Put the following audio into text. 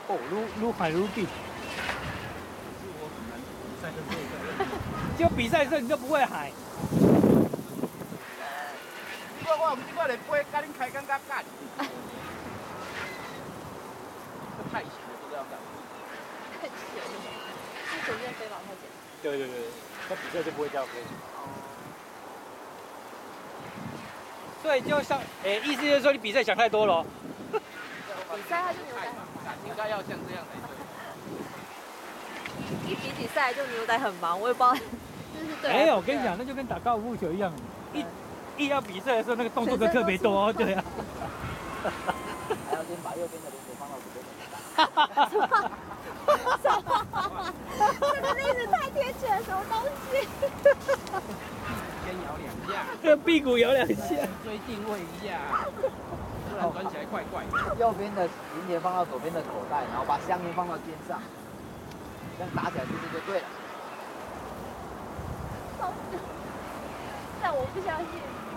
哦，愈喊愈紧。 我很难比赛的时候就比赛的时候你就不会喊。 我唔知我来飞，甲恁开讲甲干。这太险了，不知道干嘛。 太险了，是随便飞吧，太险。 对对对，那比赛就不会这样飞。所以就像，意思就是说你比赛想太多了。 比赛他就牛仔很忙， 应该要像这样才对。 一比起赛就牛仔很忙，我也不知道这是对。 没有，我跟你讲，那就跟打高尔夫球一样，一要比赛的时候，那个动作都特别多，对啊。 还要先把右边的轮子放到左边的。 这个例子太贴切了，什么东西？ 先摇2下， 这屁股摇2下， 追定位一下，不然转起来怪怪的。 右边的零钱放到左边的口袋，然后把香烟放到肩上，这样打起来姿势就对了。 但我不相信。